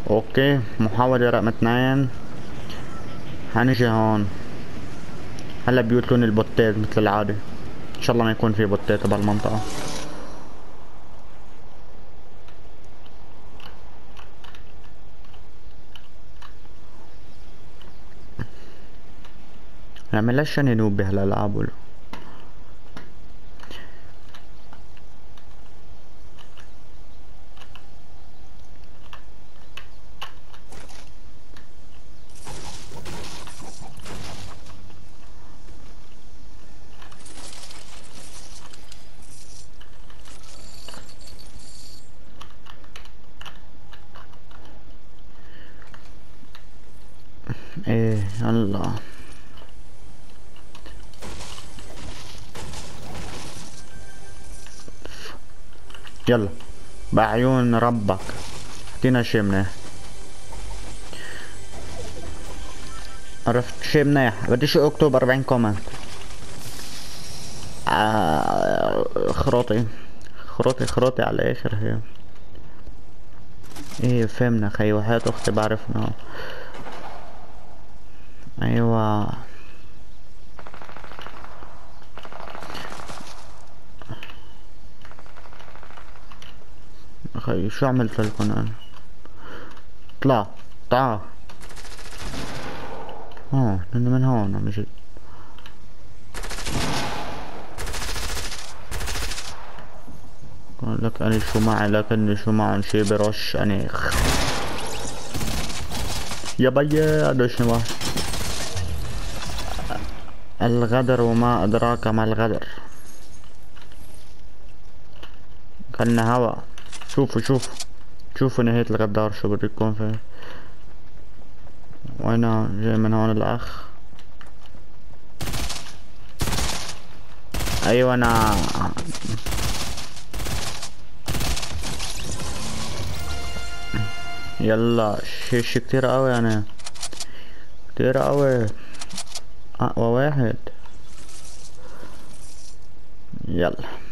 اوكي، محاولة رقم 2. هنجي هون. هلا بيوتلون البوتات مثل العادة. ان شاء الله ما يكون في بوتات بهالمنطقة. نعملهاش شنو نوب بهالالعاب ولا. ايه يلا. يلا بعيون ربك اعطينا شي منيح. عرفت شي منيح، بدي شي اكتب 40 كومنت. خروطي خروطي خروطي على الاخر هي. ايه فهمنا خي، وحياة اختي بعرفنا. ايوه. خي شو عملت لكم انا؟ اطلع. تعال. من هون عم جيت. لك اني شو معي، لكني شو معن شي برش اني. يا بيي هذا شنو؟ الغدر وما ادراك ما الغدر. كنا هوا. شوفوا شوفوا. شوفوا نهاية الغدار شو بده يكون فيه. وينه جاي من هون الاخ. ايوه انا. يلا شي كتير قوي يعني. كتير قوي. اقوى واحد. يلا.